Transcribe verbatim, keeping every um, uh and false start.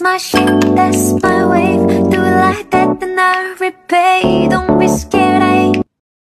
my shit, that's my wave. Do it like that, then I repay.